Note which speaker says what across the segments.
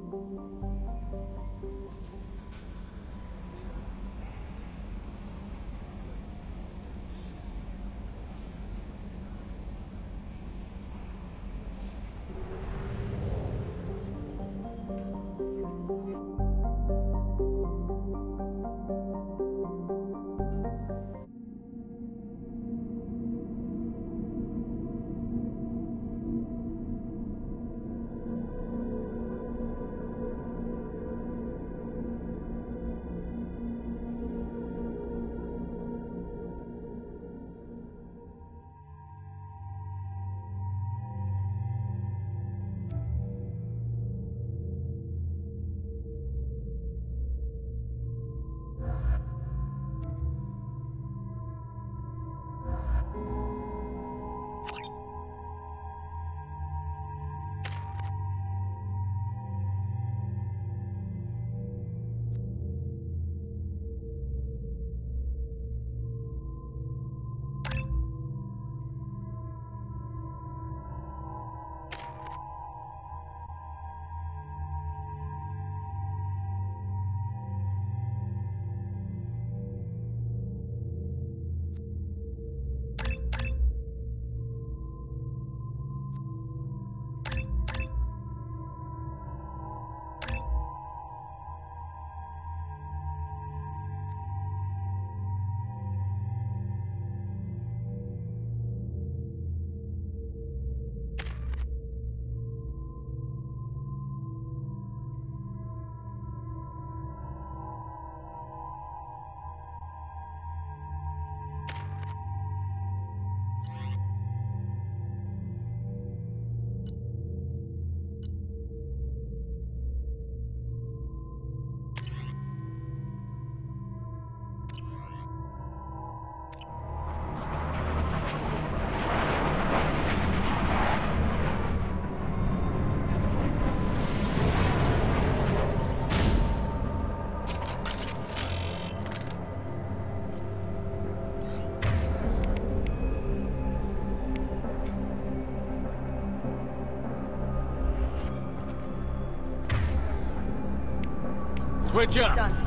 Speaker 1: Switch up.
Speaker 2: Done.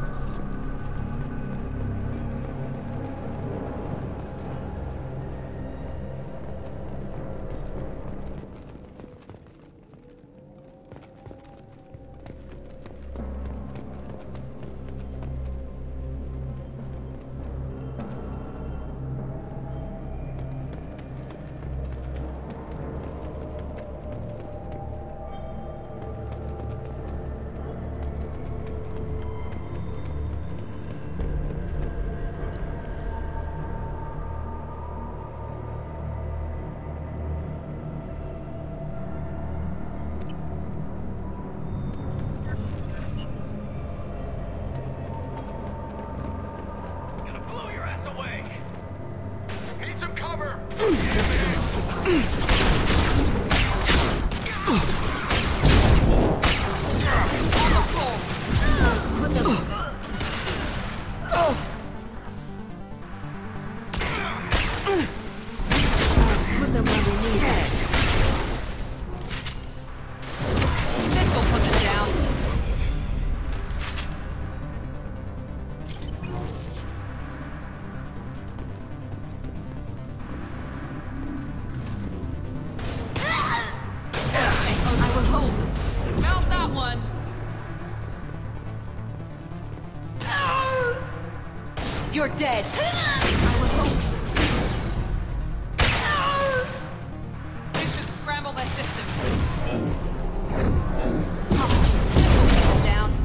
Speaker 2: You're dead. We should scramble that system. Down.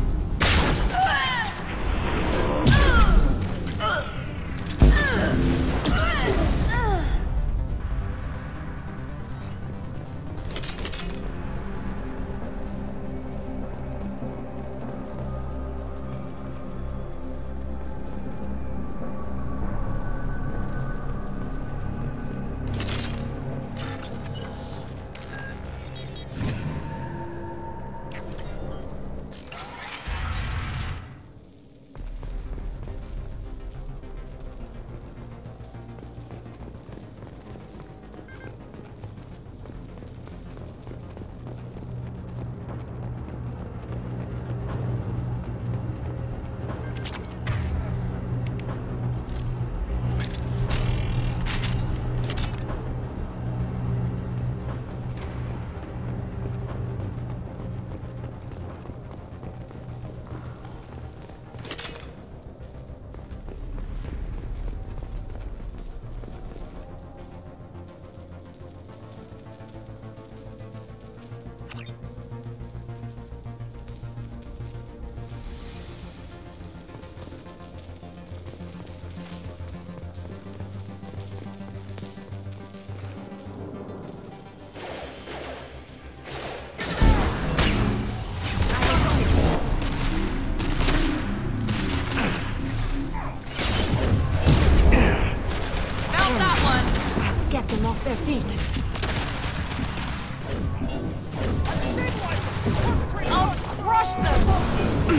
Speaker 2: crush them!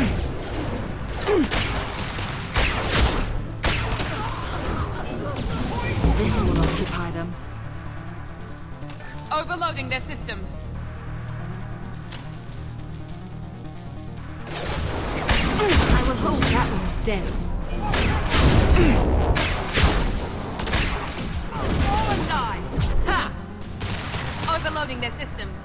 Speaker 1: This will occupy them.
Speaker 2: Overloading their systems.
Speaker 1: I will hold that one's dead.
Speaker 2: Fall and die! Ha! Overloading their systems.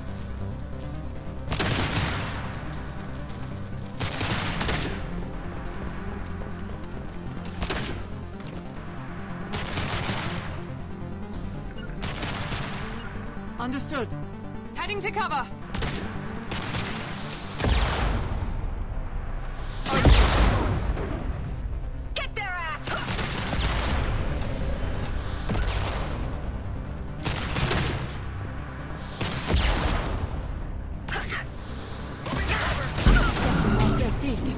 Speaker 1: Understood.
Speaker 2: Heading to cover. Get their ass!
Speaker 1: Off their feet.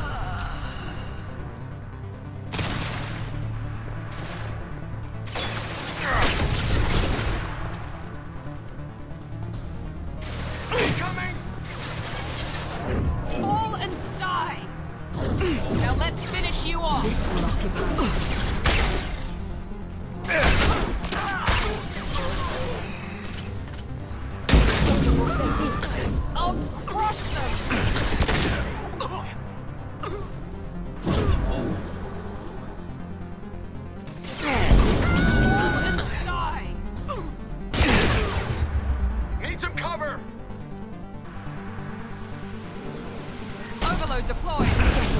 Speaker 2: Fall and die! Now let's finish you off!
Speaker 1: This will occupy.
Speaker 2: I'll crush them! Fall and die!
Speaker 3: Need some cover!
Speaker 2: Overload deployed!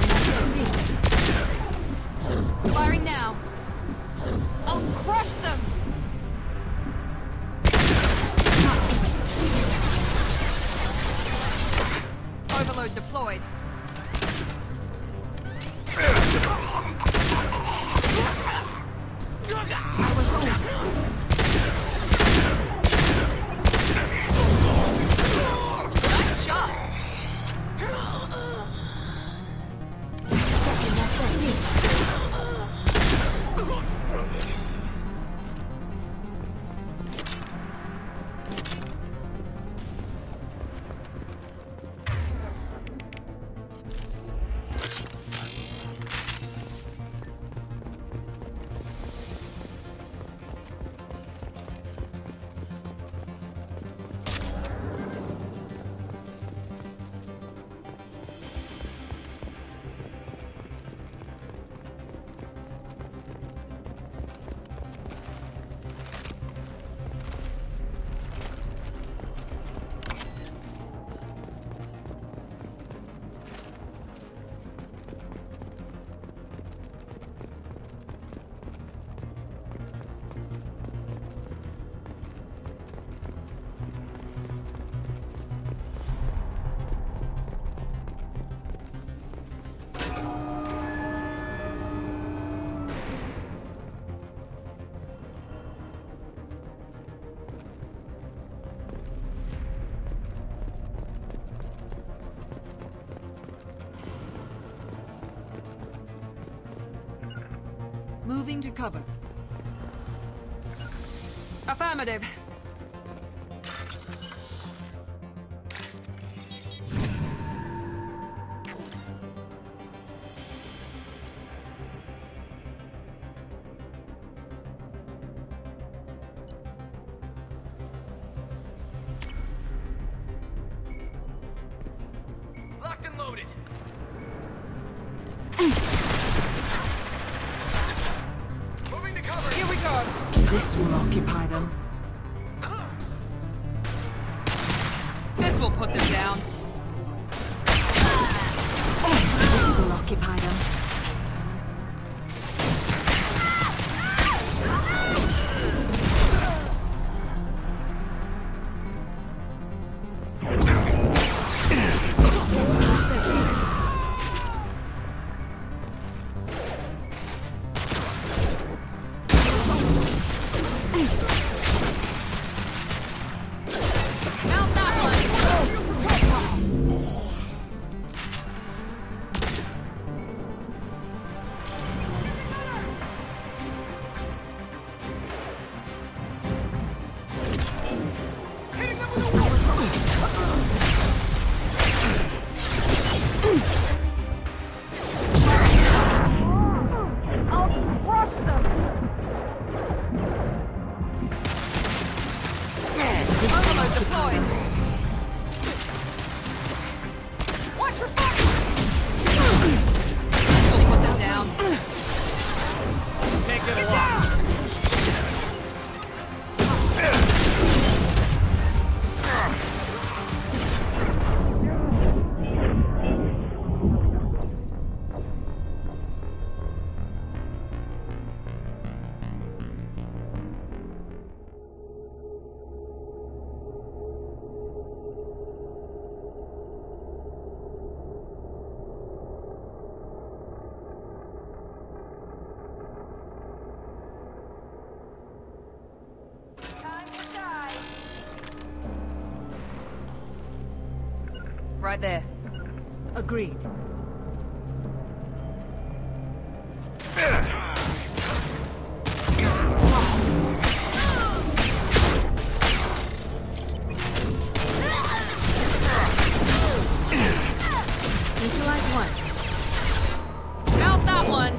Speaker 2: Firing now! I'll crush them! Overload deployed.
Speaker 1: I will hold.
Speaker 2: Nice shot!
Speaker 1: Moving to cover.
Speaker 2: Affirmative.
Speaker 3: Locked and loaded. Moving to cover.
Speaker 2: Here we go.
Speaker 1: This will occupy them.
Speaker 2: This will put them down.
Speaker 1: This will occupy them.
Speaker 2: right there.
Speaker 1: Agreed. Neutralize one.
Speaker 2: Mount that one!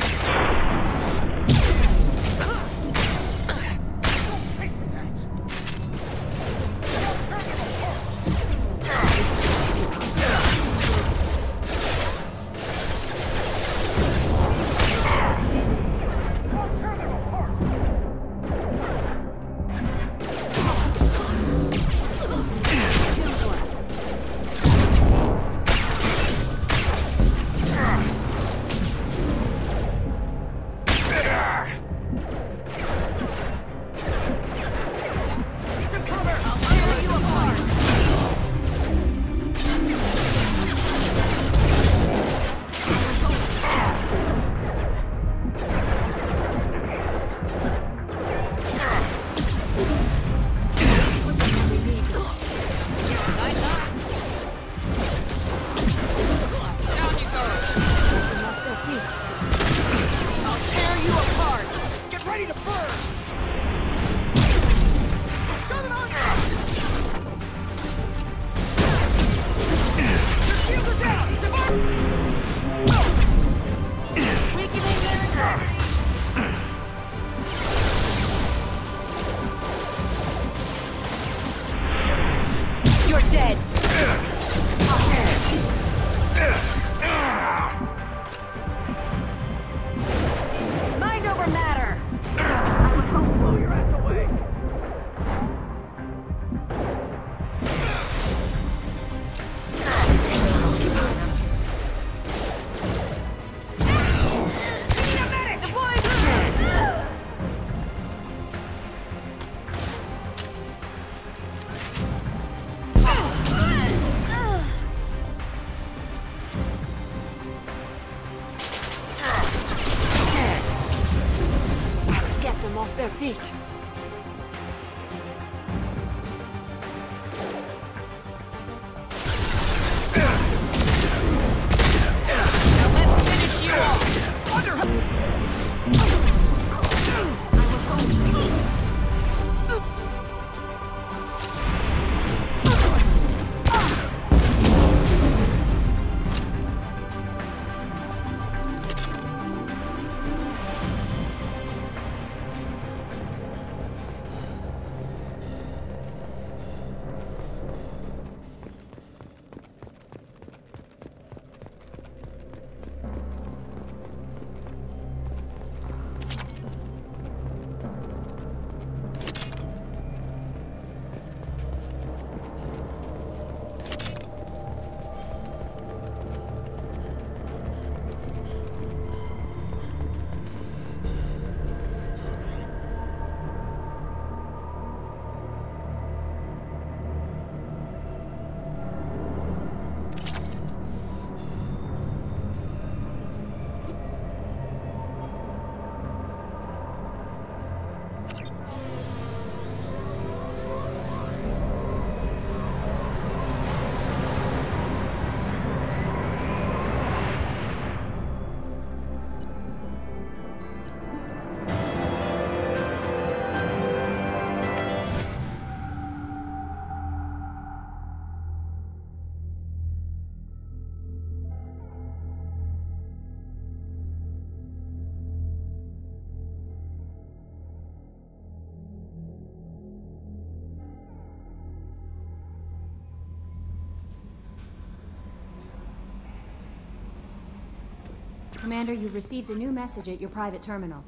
Speaker 1: Their feet.
Speaker 2: Now let's finish you off!
Speaker 4: Commander, you've received a new message at your private terminal.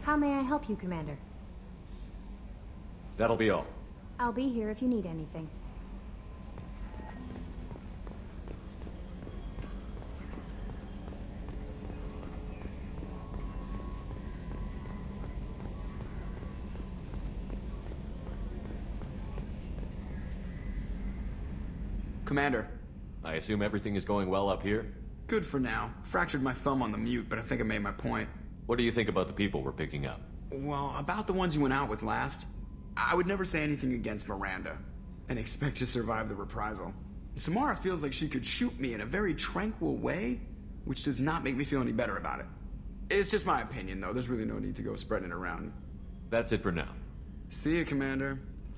Speaker 4: How may I help you, Commander?
Speaker 5: That'll be all.
Speaker 4: I'll be here if you need anything.
Speaker 6: Commander.
Speaker 5: I assume everything is going well up here?
Speaker 6: Good for now. Fractured my thumb on the mute, but I think I made my point.
Speaker 5: What do you think about the people we're picking up?
Speaker 6: Well, about the ones you went out with last, I would never say anything against Miranda, and expect to survive the reprisal. Samara feels like she could shoot me in a very tranquil way, which does not make me feel any better about it. It's just my opinion, though. There's really no need to go spreading it around.
Speaker 5: That's it for now.
Speaker 6: See you, Commander.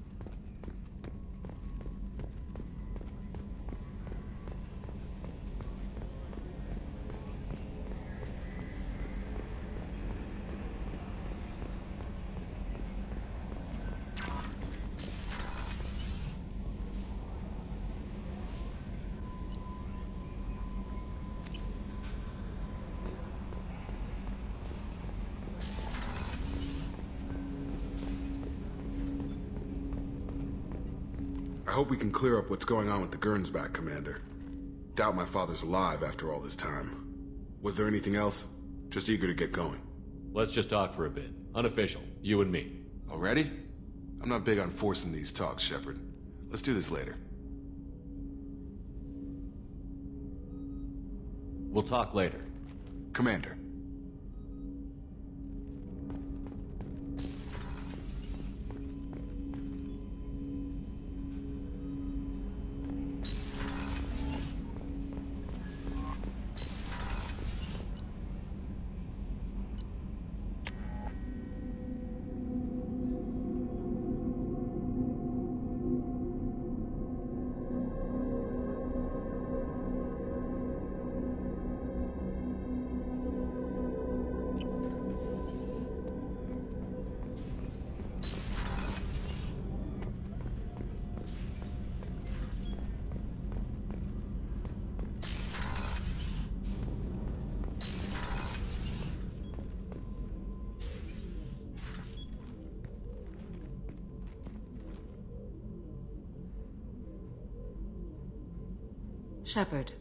Speaker 7: I hope we can clear up what's going on with the Gernsback, Commander. Doubt my father's alive after all this time. Was there anything else? Just eager to get going.
Speaker 5: Let's just talk for a bit. Unofficial. You and me.
Speaker 7: Already? I'm not big on forcing these talks, Shepard. Let's do this later.
Speaker 5: We'll talk later.
Speaker 7: Commander.
Speaker 1: Shepard.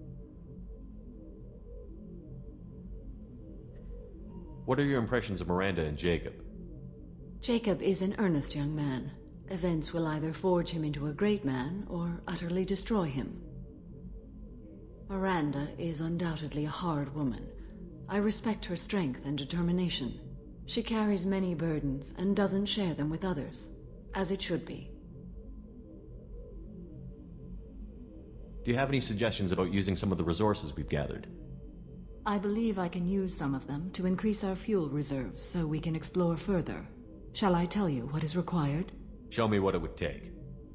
Speaker 5: What are your impressions of Miranda and Jacob?
Speaker 1: Jacob is an earnest young man. Events will either forge him into a great man or utterly destroy him. Miranda is undoubtedly a hard woman. I respect her strength and determination. She carries many burdens and doesn't share them with others, as it should be.
Speaker 5: Do you have any suggestions about using some of the resources we've gathered?
Speaker 1: I believe I can use some of them to increase our fuel reserves so we can explore further. Shall I tell you what is required?
Speaker 5: Show me what it would take.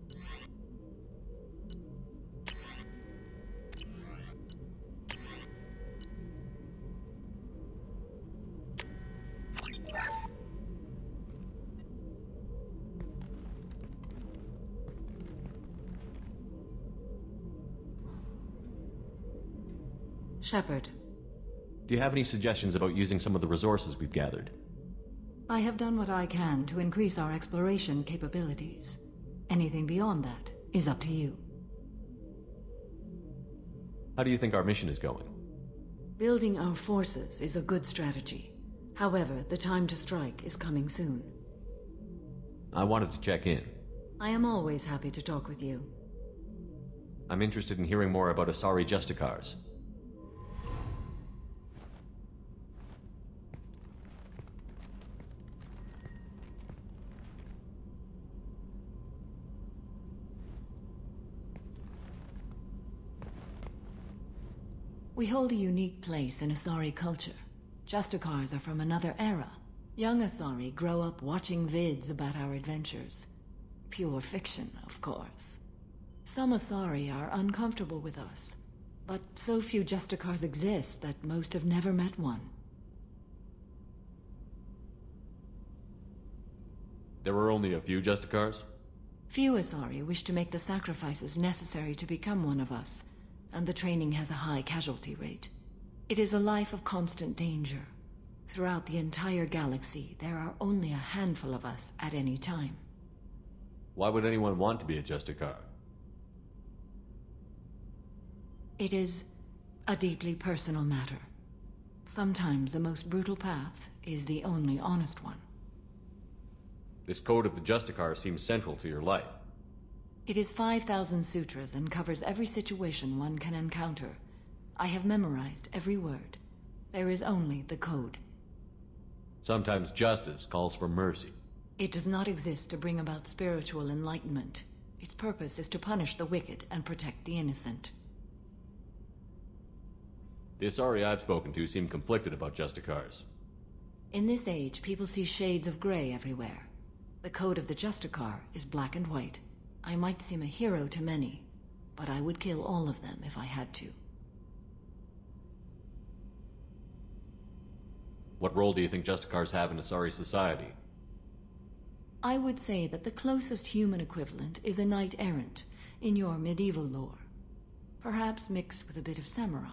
Speaker 1: Shepard.
Speaker 5: Do you have any suggestions about using some of the resources we've gathered?
Speaker 1: I have done what I can to increase our exploration capabilities. Anything beyond that is up to you.
Speaker 5: How do you think our mission is going?
Speaker 1: Building our forces is a good strategy. However, the time to strike is coming soon.
Speaker 5: I wanted to check in.
Speaker 1: I am always happy to talk with you.
Speaker 5: I'm interested in hearing more about Asari Justicars.
Speaker 1: We hold a unique place in Asari culture. Justicars are from another era. Young Asari grow up watching vids about our adventures. Pure fiction, of course. Some Asari are uncomfortable with us, but so few Justicars exist that most have never met one.
Speaker 5: There were only a few Justicars?
Speaker 1: Few Asari wish to make the sacrifices necessary to become one of us, and the training has a high casualty rate. It is a life of constant danger. Throughout the entire galaxy, there are only a handful of us at any time.
Speaker 5: Why would anyone want to be a Justicar?
Speaker 1: It is a deeply personal matter. Sometimes the most brutal path is the only honest one.
Speaker 5: This code of the Justicars seems central to your life.
Speaker 1: It is 5,000 sutras and covers every situation one can encounter. I have memorized every word. There is only the code.
Speaker 5: Sometimes justice calls for mercy.
Speaker 1: It does not exist to bring about spiritual enlightenment. Its purpose is to punish the wicked and protect the innocent.
Speaker 5: The Asari I've spoken to seem conflicted about Justicars.
Speaker 1: In this age, people see shades of gray everywhere. The code of the Justicar is black and white. I might seem a hero to many, but I would kill all of them if I had to.
Speaker 5: What role do you think Justicars have in Asari society?
Speaker 1: I would say that the closest human equivalent is a knight-errant in your medieval lore. Perhaps mixed with a bit of samurai.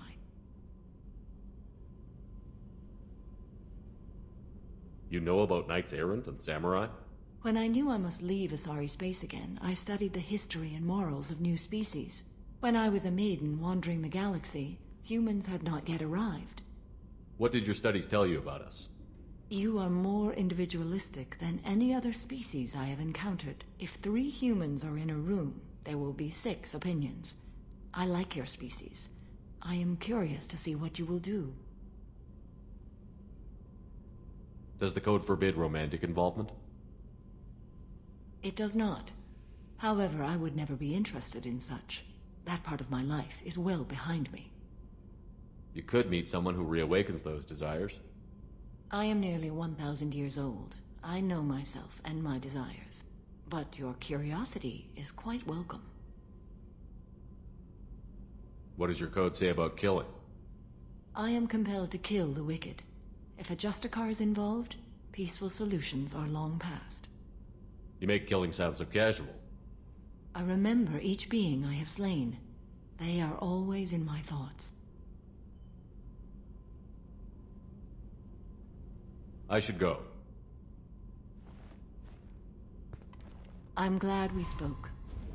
Speaker 5: You know about knights errant and samurai?
Speaker 1: When I knew I must leave Asari space again, I studied the history and morals of new species. When I was a maiden wandering the galaxy, humans had not yet arrived.
Speaker 5: What did your studies tell you about us?
Speaker 1: You are more individualistic than any other species I have encountered. If 3 humans are in a room, there will be 6 opinions. I like your species. I am curious to see what you will do.
Speaker 5: Does the code forbid romantic involvement?
Speaker 1: It does not. However, I would never be interested in such. That part of my life is well behind me.
Speaker 5: You could meet someone who reawakens those desires.
Speaker 1: I am nearly 1,000 years old. I know myself and my desires. But your curiosity is quite welcome.
Speaker 5: What does your code say about killing?
Speaker 1: I am compelled to kill the wicked. If a Justicar is involved, peaceful solutions are long past.
Speaker 5: You make killing sound so casual.
Speaker 1: I remember each being I have slain. They are always in my thoughts.
Speaker 5: I should go.
Speaker 1: I'm glad we spoke.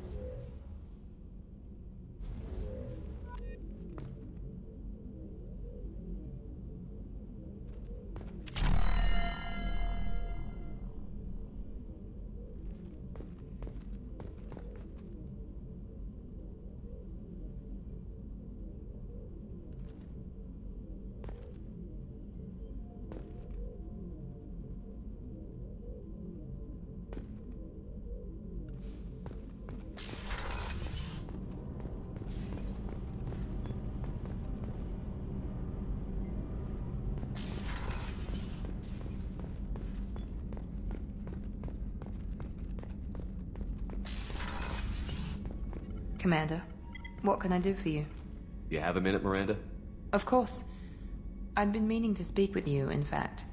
Speaker 2: Commander, what can I do for you?
Speaker 5: You have a minute, Miranda?
Speaker 2: Of course. I'd been meaning to speak with you, in fact.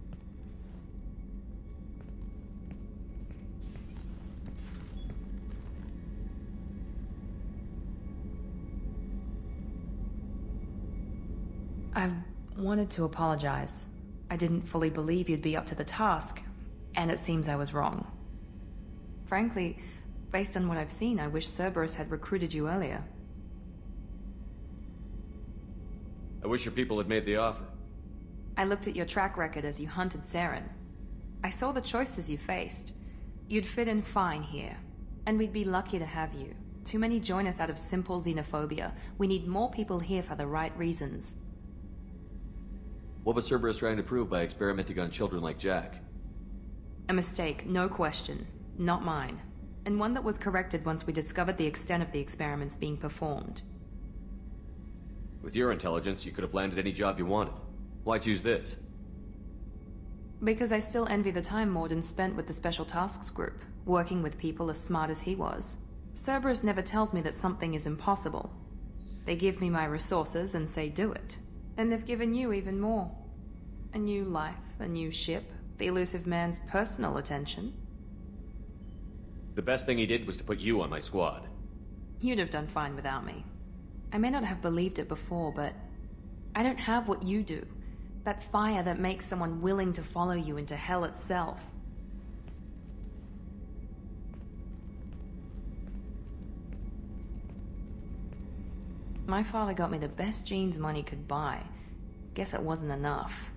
Speaker 2: I wanted to apologize. I didn't fully believe you'd be up to the task, and it seems I was wrong. Frankly, based on what I've seen, I wish Cerberus had recruited you earlier.
Speaker 5: I wish your people had made the offer.
Speaker 2: I looked at your track record as you hunted Saren. I saw the choices you faced. You'd fit in fine here, and we'd be lucky to have you. Too many join us out of simple xenophobia. We need more people here for the right reasons.
Speaker 5: What was Cerberus trying to prove by experimenting on children like Jack?
Speaker 2: A mistake, no question. Not mine. And one that was corrected once we discovered the extent of the experiments being performed.
Speaker 5: With your intelligence, you could have landed any job you wanted. Why choose this?
Speaker 2: Because I still envy the time Morden spent with the Special Tasks Group, working with people as smart as he was. Cerberus never tells me that something is impossible. They give me my resources and say do it. And they've given you even more. A new life, a new ship, the elusive man's personal attention.
Speaker 5: The best thing he did was to put you on my squad.
Speaker 2: You'd have done fine without me. I may not have believed it before, but I don't have what you do. That fire that makes someone willing to follow you into hell itself. My father got me the best genes money could buy. Guess it wasn't enough.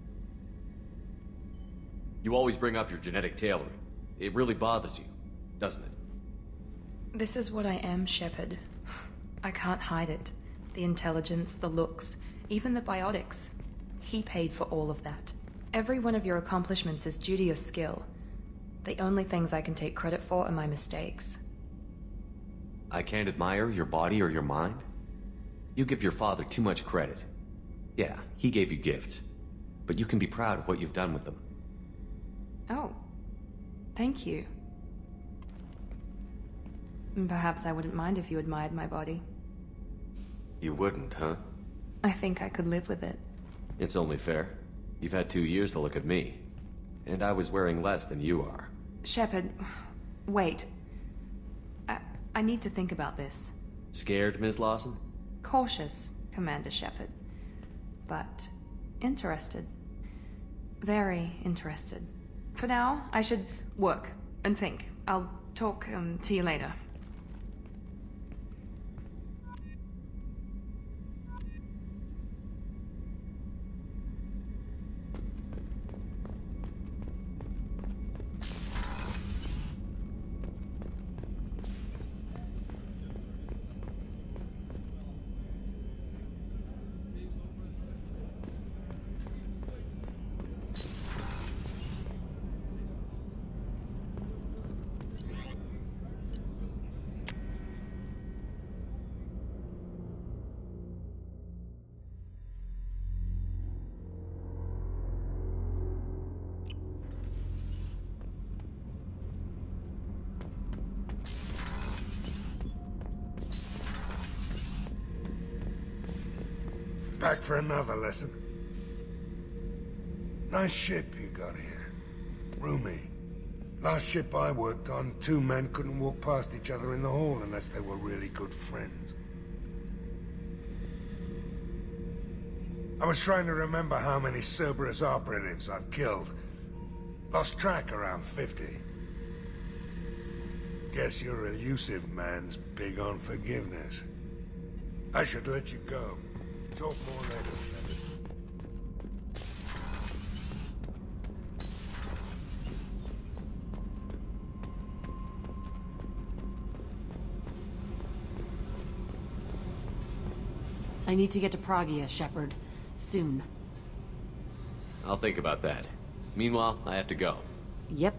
Speaker 5: You always bring up your genetic tailoring. It really bothers you, doesn't it?
Speaker 2: This is what I am, Shepard. I can't hide it. The intelligence, the looks, even the biotics. He paid for all of that. Every one of your accomplishments is due to your skill. The only things I can take credit for are my mistakes.
Speaker 5: I can't admire your body or your mind? You give your father too much credit. Yeah, he gave you gifts. But you can be proud of what you've done with them.
Speaker 2: Oh. Thank you. Perhaps I wouldn't mind if you admired my body.
Speaker 5: You wouldn't, huh?
Speaker 2: I think I could live with it.
Speaker 5: It's only fair. You've had 2 years to look at me. And I was wearing less than you are.
Speaker 2: Shepard, wait. I need to think about this.
Speaker 5: Scared, Ms. Lawson?
Speaker 2: Cautious, Commander Shepard. But interested. Very interested. For now, I should work and think. I'll talk to you later.
Speaker 8: Back for another lesson. Nice ship you got here. Roomy. Last ship I worked on, 2 men couldn't walk past each other in the hall unless they were really good friends. I was trying to remember how many Cerberus operatives I've killed. Lost track around 50. Guess your elusive man's big on forgiveness. I should let you go. Talk more later, Shepard.
Speaker 1: I need to get to Pragia, Shepard. Soon.
Speaker 5: I'll think about that. Meanwhile, I have to go.
Speaker 1: Yep.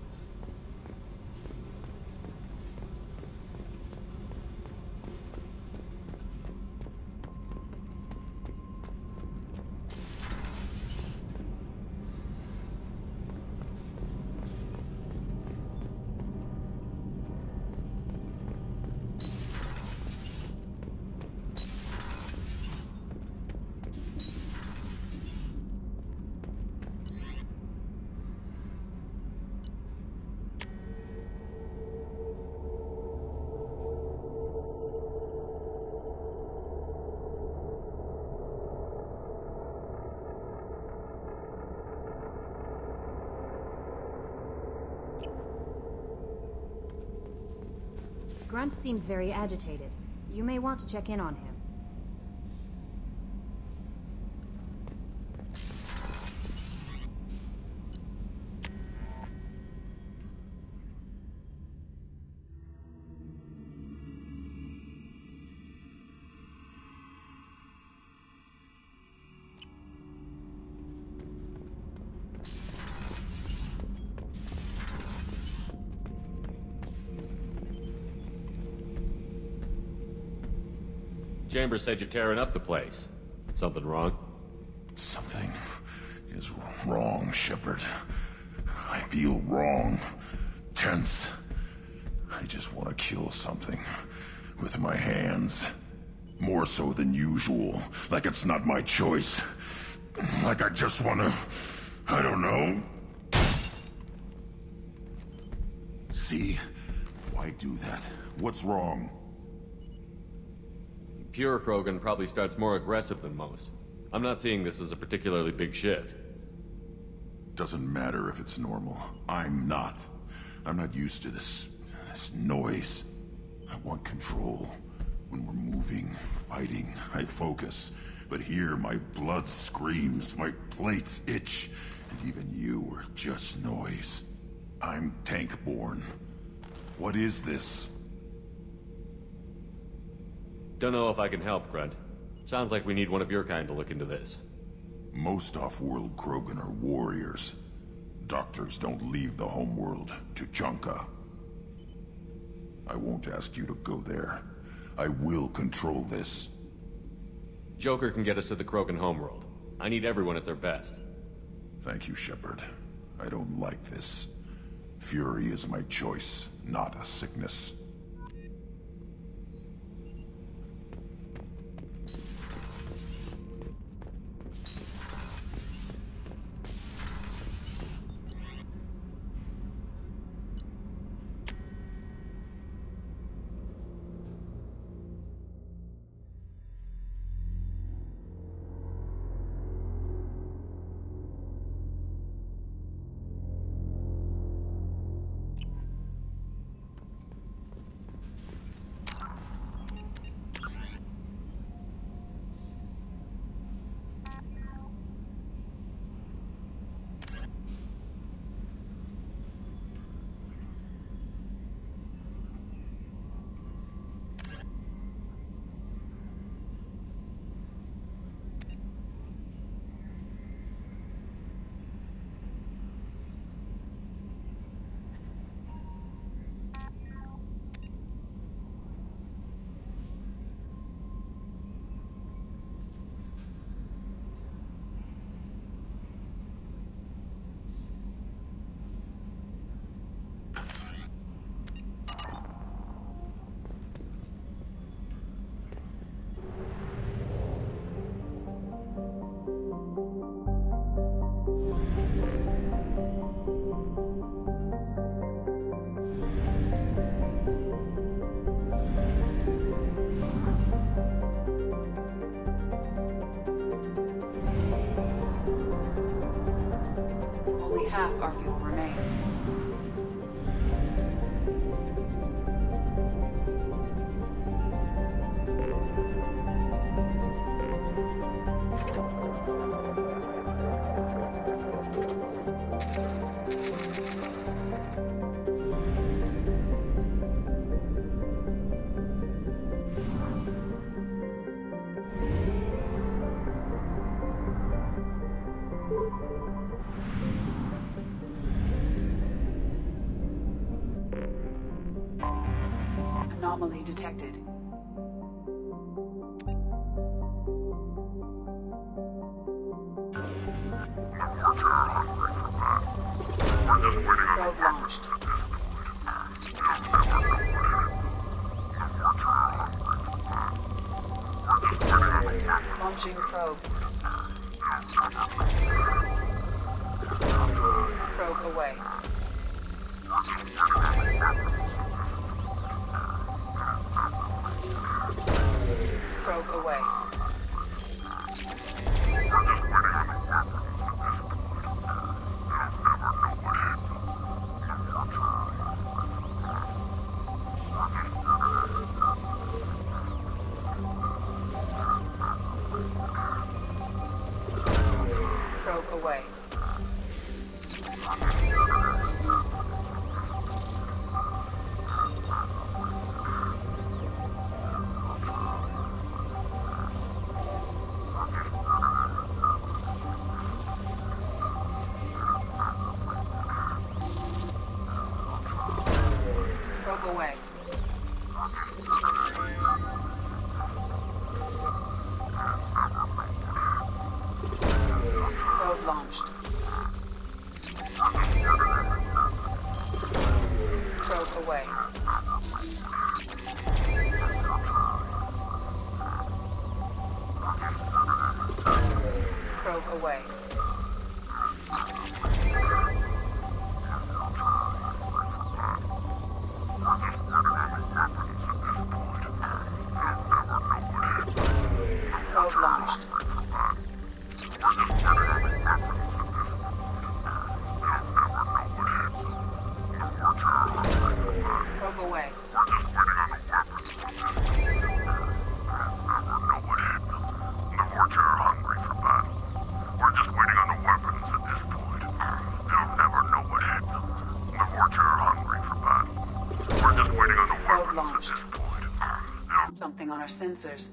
Speaker 4: Grunt seems very agitated. You may want to check in on him.
Speaker 5: Chambers said you're tearing up the place. Something wrong?
Speaker 9: Something is wrong, Shepard. I feel wrong. Tense. I just want to kill something. With my hands. More so than usual. Like it's not my choice. Like I just want to... I don't know. See? Why do that? What's wrong?
Speaker 5: Pure Krogan probably starts more aggressive than most. I'm not seeing this as a particularly big shift.
Speaker 9: Doesn't matter if it's normal. I'm not. I'm not used to this noise. I want control. When we're moving, fighting, I focus. But here, my blood screams, my plates itch, and even you are just noise. I'm tank-born. What is this?
Speaker 5: Don't know if I can help, Grunt. Sounds like we need one of your kind to look into this.
Speaker 9: Most off-world Krogan are warriors. Doctors don't leave the homeworld, Tuchanka. I won't ask you to go there. I will control this.
Speaker 5: Joker can get us to the Krogan homeworld. I need everyone at their best.
Speaker 9: Thank you, Shepard. I don't like this. Fury is my choice, not a sickness.
Speaker 10: Half our fuel remains. Anomaly detected. Probe launched. Launching probe. Probe away. Probe away. Probe away. Away. Probe launched. Probe away. Probe away. Probe launched. answers.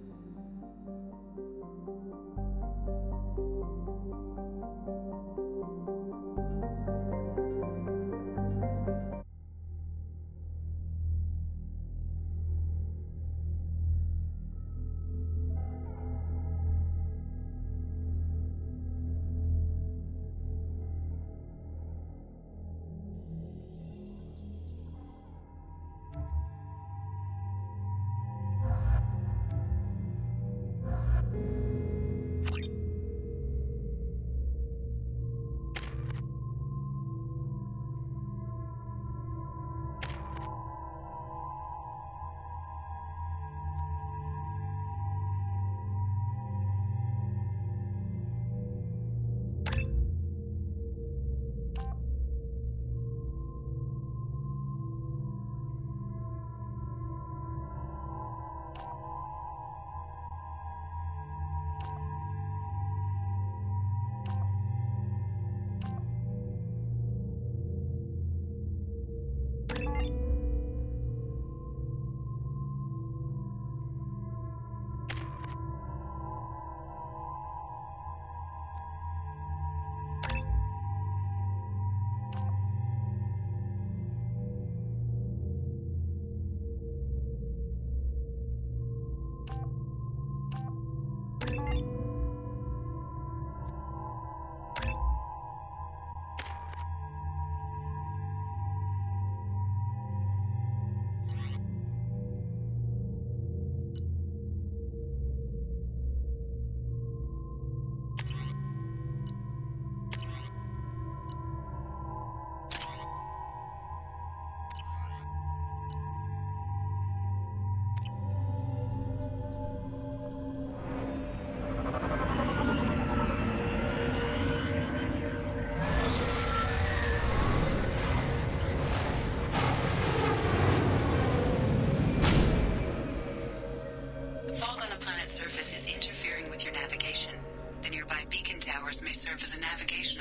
Speaker 11: May serve as a navigational...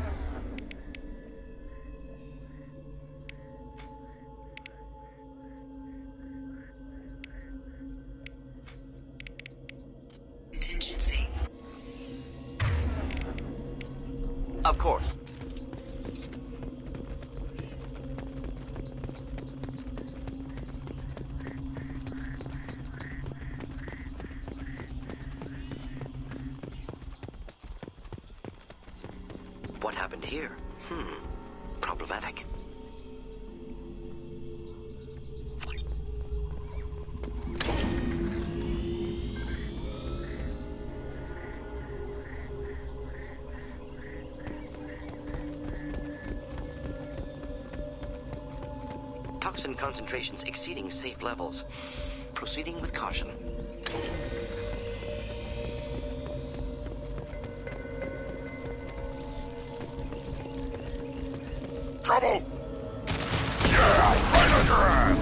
Speaker 11: contingency.
Speaker 12: Of course. What happened here? Problematic. Toxin concentrations exceeding safe levels. Proceeding with caution.
Speaker 9: Trouble! Yeah, right on your ass!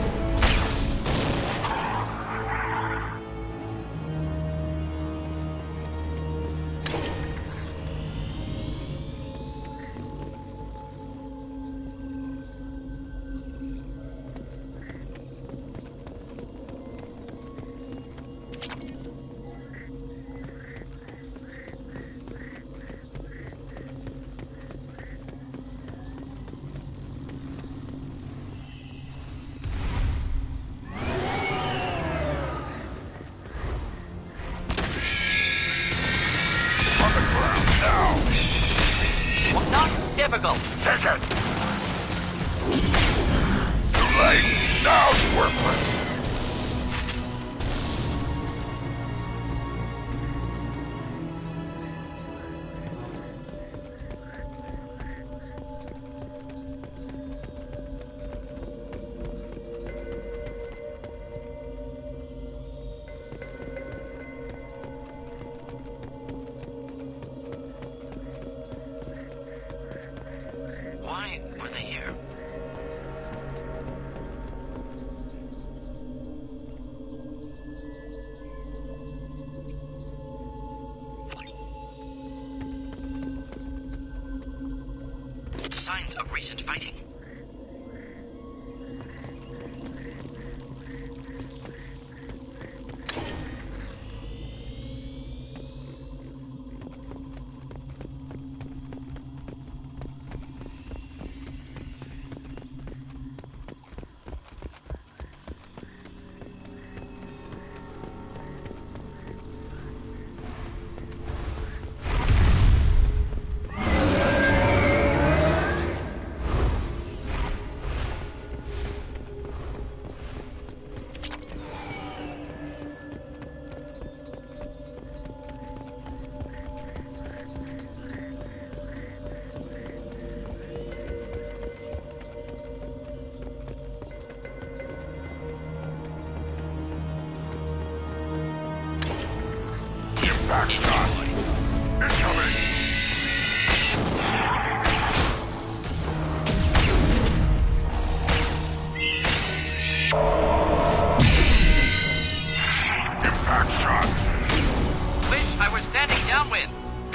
Speaker 12: Difficult.
Speaker 9: Take it! Too late! Now it's worthless!
Speaker 12: Why were they here? Signs of recent fighting.
Speaker 9: Impact shot! Incoming! Impact shot!
Speaker 12: Wish I were standing downwind.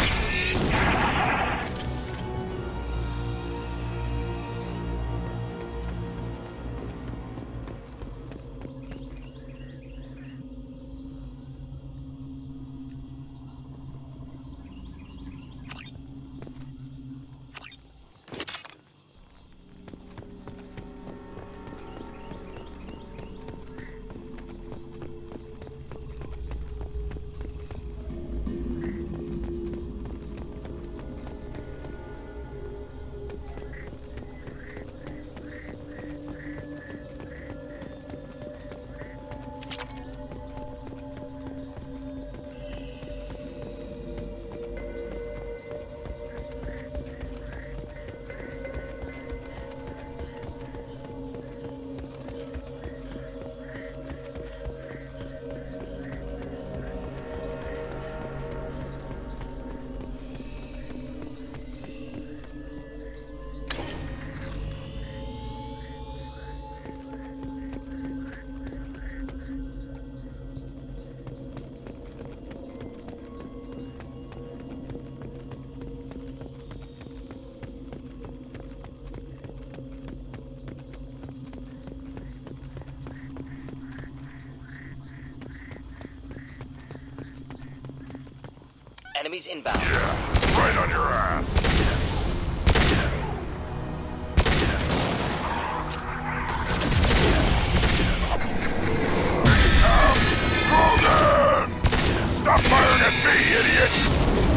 Speaker 12: Enemies inbound.
Speaker 9: Yeah, right on your ass. Paragon! Stop firing at me, idiot!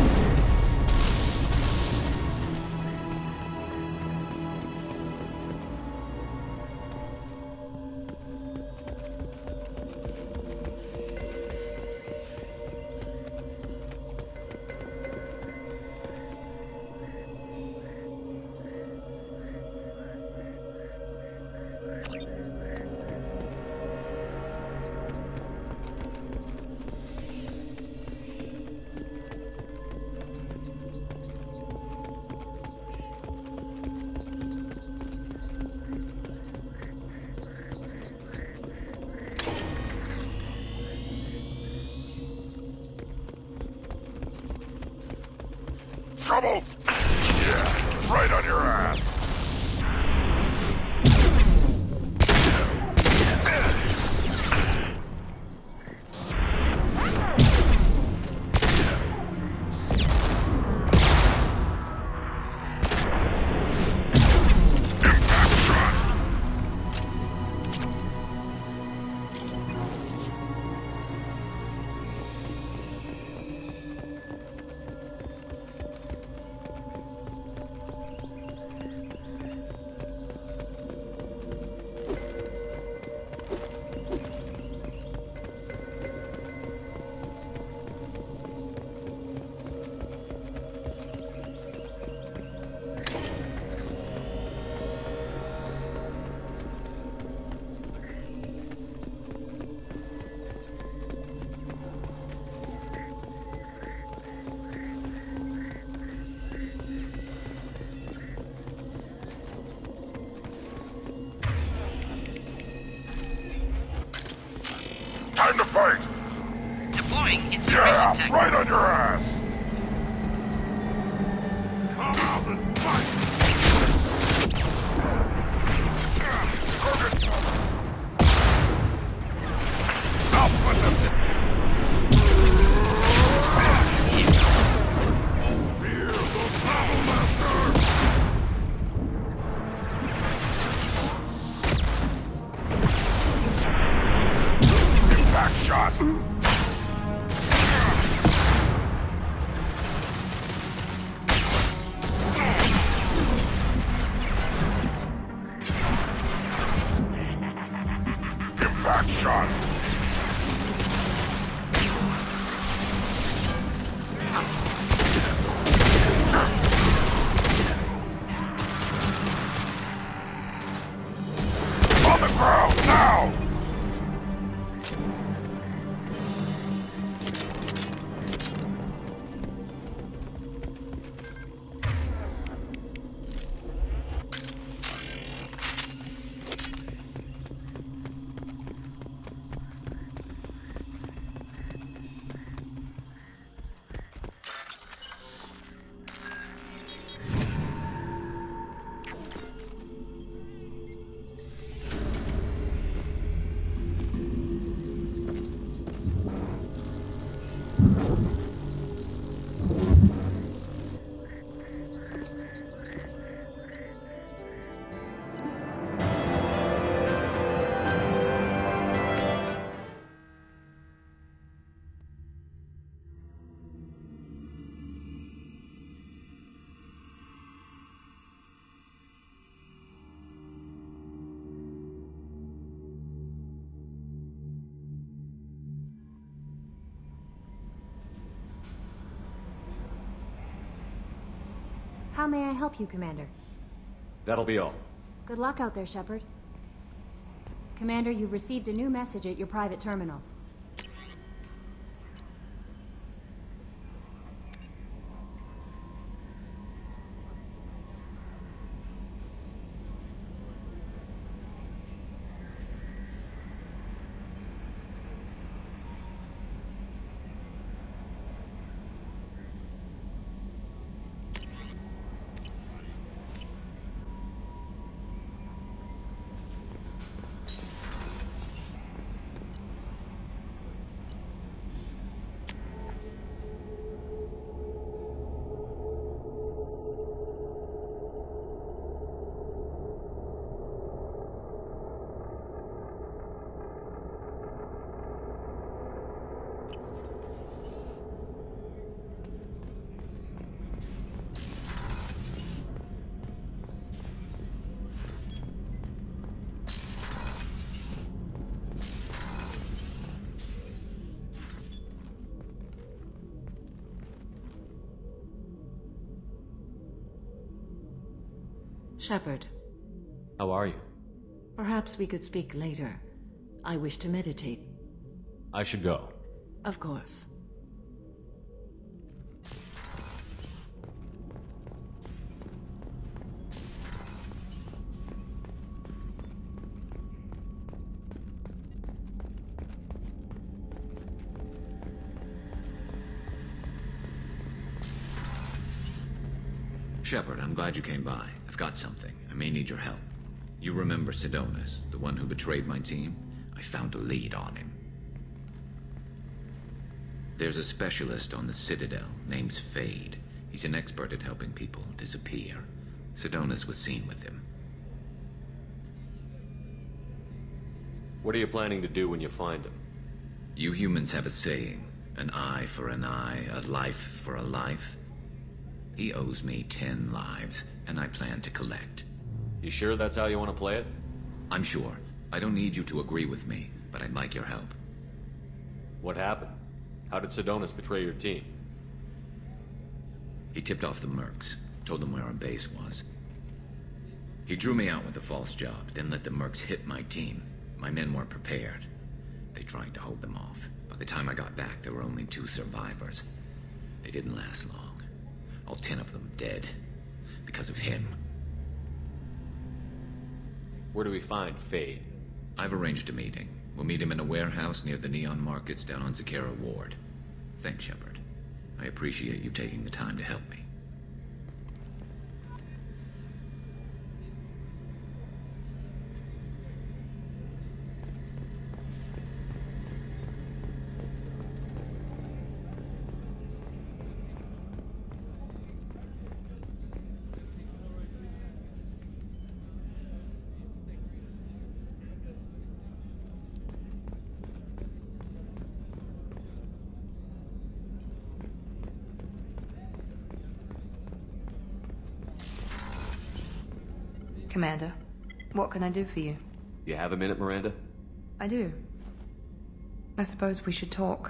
Speaker 9: Trouble! Yeah, right on your ass. Time to fight!
Speaker 12: Deploying insurrection tech.
Speaker 9: Right on your ass!
Speaker 3: Come out and fight!
Speaker 9: Stop with them!
Speaker 3: Fear the Battle Master!
Speaker 9: Impact shot!
Speaker 4: How may I help you, Commander?
Speaker 5: That'll be all.
Speaker 4: Good luck out there, Shepard. Commander, you've received a new message at your private terminal.
Speaker 1: Shepard,
Speaker 5: How are you?
Speaker 1: perhaps we could speak later. I wish to meditate.
Speaker 5: I should go.
Speaker 1: Of course.
Speaker 13: Shepard, I'm glad you came by. I've got something. I may need your help. You remember Sidonus, the one who betrayed my team? I found a lead on him. There's a specialist on the Citadel named Fade. He's an expert at helping people disappear. Sidonus was seen with him.
Speaker 5: What are you planning to do when you find him?
Speaker 13: You humans have a saying, an eye for an eye, a life for a life. He owes me 10 lives, and I plan to collect.
Speaker 5: You sure that's how you want to play it?
Speaker 13: I'm sure. I don't need you to agree with me, but I'd like your help.
Speaker 5: What happened? How did Sidonus betray your team?
Speaker 13: He tipped off the mercs, told them where our base was. He drew me out with a false job, then let the mercs hit my team. My men weren't prepared. They tried to hold them off. By the time I got back, there were only 2 survivors. They didn't last long. All 10 of them dead. Because of him.
Speaker 5: Where do we find Fade?
Speaker 13: I've arranged a meeting. We'll meet him in a warehouse near the Neon Markets down on Zakera Ward. Thanks, Shepard. I appreciate you taking the time to help me.
Speaker 2: Commander, what can I do for you?
Speaker 5: You have a minute, Miranda?
Speaker 2: I do. I suppose we should talk.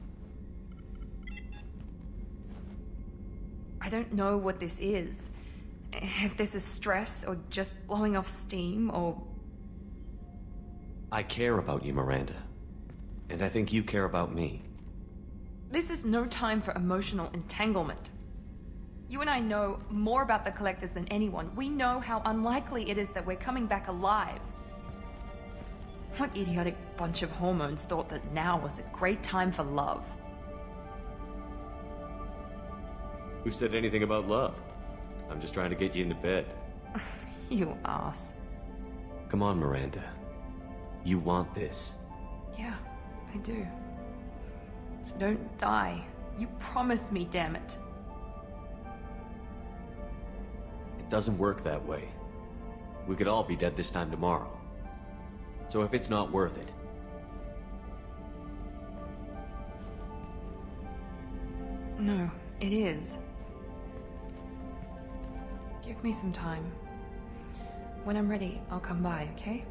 Speaker 2: I don't know what this is. If this is stress, or just blowing off steam, or...
Speaker 5: I care about you, Miranda. And I think you care about me.
Speaker 2: This is no time for emotional entanglement. You and I know more about the Collectors than anyone. We know how unlikely it is that we're coming back alive. What idiotic bunch of hormones thought that now was a great time for love?
Speaker 5: Who said anything about love? I'm just trying to get you into bed.
Speaker 2: You ass.
Speaker 5: Come on, Miranda. You want this.
Speaker 2: Yeah, I do. So don't die. You promised me, damn it.
Speaker 5: It doesn't work that way. We could all be dead this time tomorrow. So if it's not worth it...
Speaker 2: No, it is. Give me some time. When I'm ready, I'll come by, okay?